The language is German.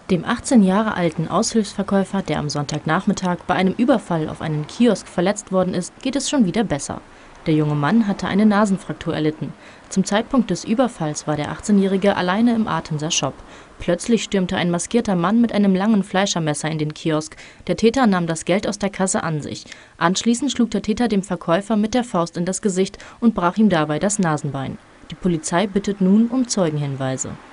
Dem 18 Jahre alten Aushilfsverkäufer, der am Sonntagnachmittag bei einem Überfall auf einen Kiosk verletzt worden ist, geht es schon wieder besser. Der junge Mann hatte eine Nasenfraktur erlitten. Zum Zeitpunkt des Überfalls war der 18-Jährige alleine im Artenser Shop. Plötzlich stürmte ein maskierter Mann mit einem langen Fleischermesser in den Kiosk. Der Täter nahm das Geld aus der Kasse an sich. Anschließend schlug der Täter dem Verkäufer mit der Faust in das Gesicht und brach ihm dabei das Nasenbein. Die Polizei bittet nun um Zeugenhinweise.